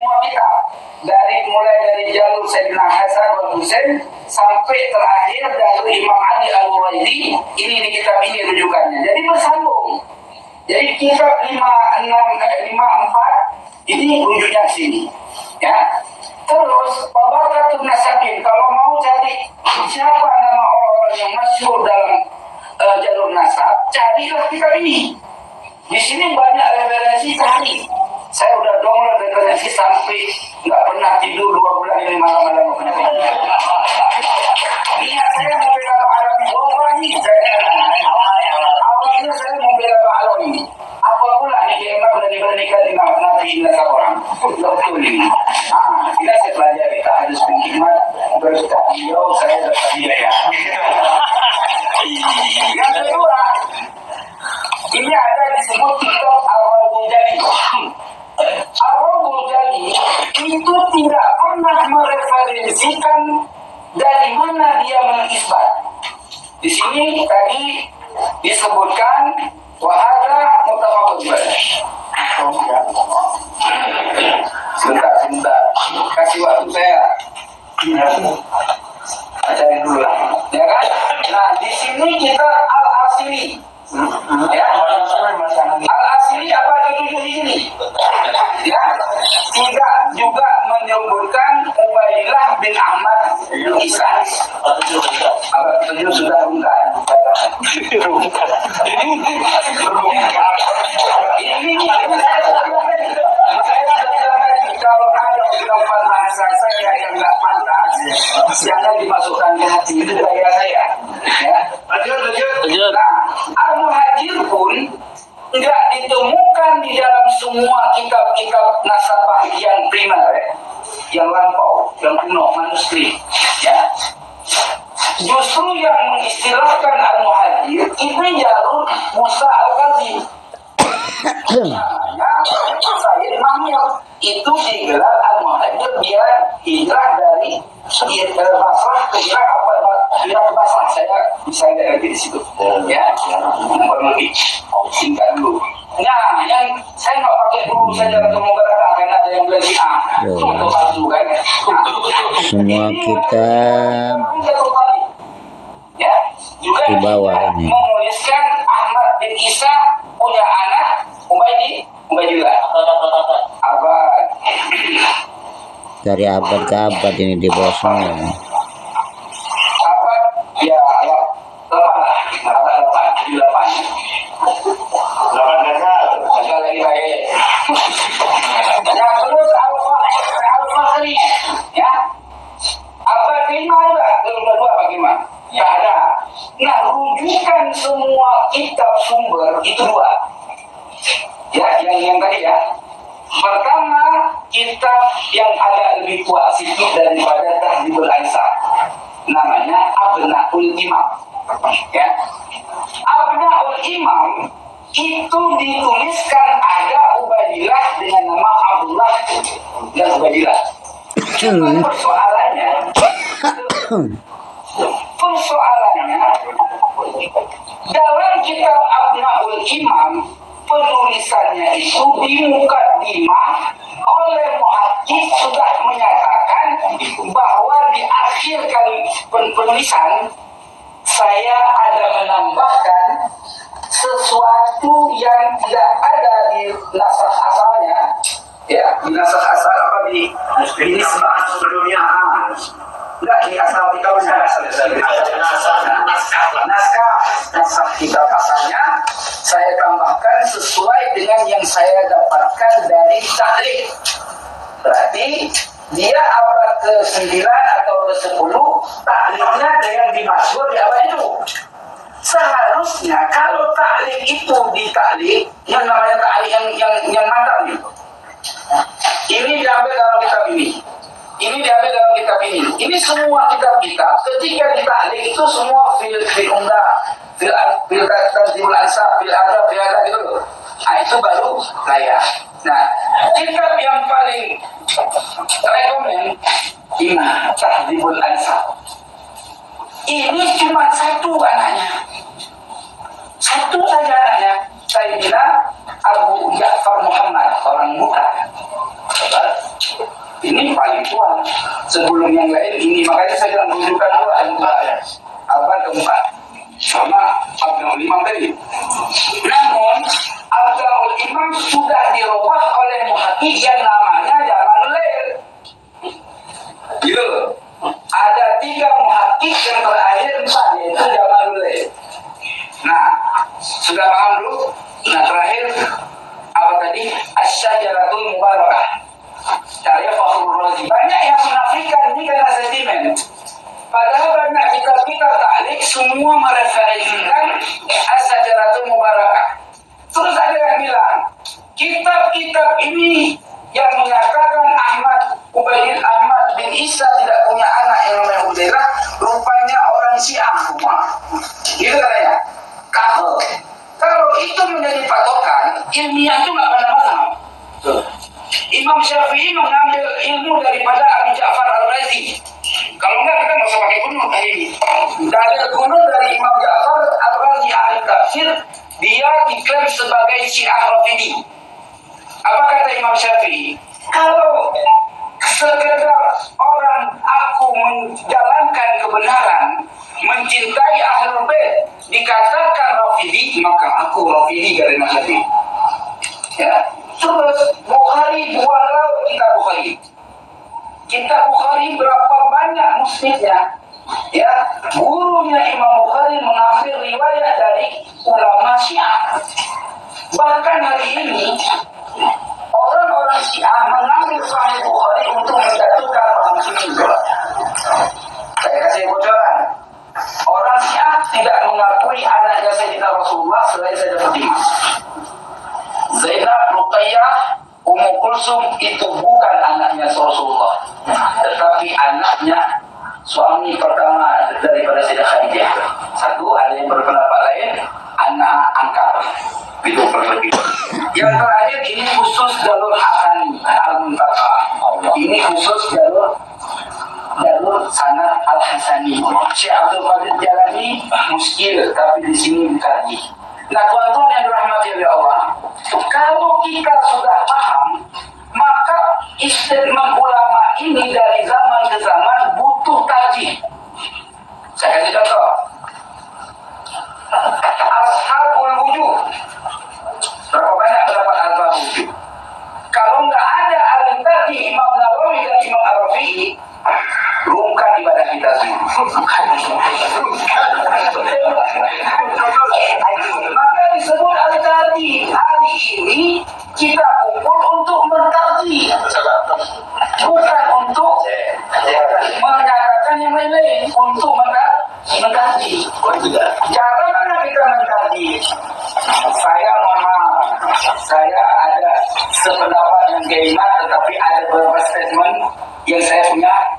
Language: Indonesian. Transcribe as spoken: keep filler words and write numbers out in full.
semua kitab, dari mulai dari jalur Sayyidina Hasan wal Husain sampai terakhir jalur Imam Ali Al-Waraidi. Ini di kitab ini rujukannya. Jadi bersambung. Jadi kitab lima enam lima empat ini rujuknya sini. Ya. Terus Babarakatul Nasabin, kalau mau cari siapa nama orang-orang yang masyhur dalam uh, jalur nasab, carilah kitab ini. Di sini banyak referensi, cari. Saya udah download referensi sampai nggak pernah tidur dua bulan ini malam-malam. Niat saya mau bela Alawi, wallahi saya awalnya saya mau bela Alawi. Apa pula nih dia memang berani-beranikan dengan Nabi Indonesia orang. Betul ini. Nah, kita saya pelajari tak harus penghikmat berkah beliau saya dapat hidayah. Yang kedua, ini ada disebut kitab Al-Ghazali. Al-Ghazali itu tidak pernah mereferensikan dari mana dia mengisbat. Di sini tadi disebutkan wahada mutafaqun. Sebentar, sebentar. Kasih waktu saya. Cari dulu lah. Ya kan? Nah, di sini kita Al-Asili. Ya, Al-Asili apa itu di sini? Ya, tidak juga menyebutkan Ubaidillah bin Ahmad bin Isa. Apa itu sudah rungkat? Ini kalau ada ungkapan bahasa saya yang nggak pantas, jangan dimasukkan ke hati. Itu gaya saya. Ya, lanjut, lanjut. Nah, Al-Muhajir pun nggak ditemukan di dalam semua kitab-kitab nasabah yang primer, ya, yang lampau, yang kuno, manuskrip. Ya, justru yang mengistilahkan Al-Muhajir itu jalur Musa Al-Kazim. Nah, Sayyid Mahmud itu digelar Al-Muhajir, dia hijrah dari Basrah ke Irak, apa Irak ke Basrah. Saya bisa lihat lagi di situ. Ya, lebih singkat dulu. Nah, yang saya nggak pakai dulu saja untuk mengatakan karena ada yang bilang ah, untuk palsu kan. Semua kita ya, juga di bawah ini menuliskan Ahmad bin Isa punya anak Ubaidi, Ubaidillah. Abad. dari abad ke abad ini di bawah semua. Abad, ya, ya, delapan lah, abad delapan, di delapan. Delapan dasar, dasar lagi baik. Nah, terus Al-Fakhri, ya, abad lima juga, belum berdua bagaimana? Ya ada. Nah, rujukan semua kitab sumber itu dua. Ya, yang yang tadi ya. Pertama, kitab yang ada lebih kuat sedikit daripada Tahdzibul Ansab. Namanya Abnaul Imam. Ya. Abnaul Imam itu dituliskan ada Ubaidillah dengan nama Abdullah dan Ubaidillah. Cuma persoalannya persoalannya dalam kitab Abnaul Imam penulisannya itu di mukadimah oleh muhakkik sudah menyatakan bahwa di akhir kali penulisan saya ada menambahkan sesuatu yang tidak ada di nasakh asalnya, ya, di nasakh asal apa di ini sebelumnya enggak di asal kita naskah naskah naskah kitab asalnya saya tambahkan sesuai dengan yang saya dapatkan dari taklif. Berarti dia abad ke sembilan atau ke sepuluh, taklifnya dengan dimaksud di abad itu. Seharusnya kalau taklif itu ditaklif, yang namanya taklif yang yang yang mantap gitu. Ini diambil dalam kitab ini. Ini diambil dalam kitab ini. Ini semua kitab-kitab ketika ditaklif itu semua fil fil umdah, fil fil Tahdzibul Ansab, fil adab, fil adab gitu loh. Nah, itu baru layak. Nah, kitab yang paling rekomen ini Tahdzibul Ansab. Ini cuma satu anaknya. Satu saja anaknya. Sayyidina Abu Ja'far Muhammad, orang Mu'tah. ini paling tua sebelum yang lain ini, makanya saya bilang rujukan dua abad keempat sama Abdul Imam tadi. Namun Abdul Imam sudah dirubah oleh muhakkik yang namanya Jamalul Lail. Gitu. Ada tiga muhakkik yang terakhir empat, yaitu Jamalul Lail. Nah, sudah paham dulu? Nah, terakhir apa tadi? Asy-Syajaratul Mubarakah. Karya Fakhrul Razi. Banyak yang menafikan ini karena sentimen. Padahal banyak kitab-kitab ta'liq semua mereferensikan Asy-Syajaratul Mubarakah. Terus ada yang bilang, kitab-kitab ini yang menyatakan Ahmad Ubaidillah Ahmad bin Isa tidak punya anak yang namanya Ubaidillah, rupanya orang Syiah semua. Gitu katanya. Kalau kalau itu menjadi patokan, ilmiah itu nggak pada mazhab. Imam Syafi'i mengambil ilmu daripada Abu Ja'far Al-Razi. Kalau enggak kita nggak usah pakai gunung hari ini. Dari gunung dari Imam Ja'far Al-Razi ahli tafsir, dia diklaim sebagai Syiah Rafidhi. Apa kata Imam Syafi'i? Kalau sekedar orang aku menjalankan kebenaran, mencintai Ahlul Bait, dikatakan Rafidhi, maka aku Rafidhi dari Imam Syafi'i. Ya. Terus Bukhari dua laut kitab Bukhari. Kitab Bukhari berapa banyak musnidnya? Ya, gurunya Imam Bukhari mengambil riwayat dari ulama Syiah. Bahkan hari ini orang-orang Syiah mengambil Sahih Bukhari untuk menjatuhkan orang Syiah. Saya kasih bocoran. Orang Syiah tidak mengakui anaknya Sayyidina Rasulullah selain Sayyidah Fatimah. Zainab, Ruqayyah, Ummu Kulsum itu bukan anaknya Rasulullah, tetapi anaknya suami pertama daripada Sayyidah Khadijah. Satu, ada yang berpendapat lain, anak angkat. Itu perbedaan. Yang terakhir ini khusus jalur Hasani Al-Muntaqa. Ini khusus jalur jalur sanad Al-Hasani. Syekh Abdul Qadir Jalani muskil, tapi di sini dikaji. Nah, tuan-tuan yang dirahmati oleh Allah, kalau kita sudah paham, maka istimewa ulama ini dari zaman ke zaman butuh kaji. Saya kasih contoh. Ashabul Wujuh. Berapa banyak pendapat Ashabul Wujuh? Kalau nggak ada alim tadi Imam Nawawi dan Imam Ar-Rafi'i, rungkat ibadah kita semua. Maka disebut al-tadi. Hari ini kita kumpul untuk mengkaji, bukan untuk mengatakan yang lain-lain, untuk mengkaji. Cara mana kita mengkaji? Saya mohon maaf, saya ada sependapat yang gaimat, tetapi ada beberapa statement yang saya punya